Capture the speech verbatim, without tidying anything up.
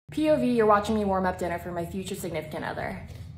P O V, you're watching me warm up dinner for my future significant other.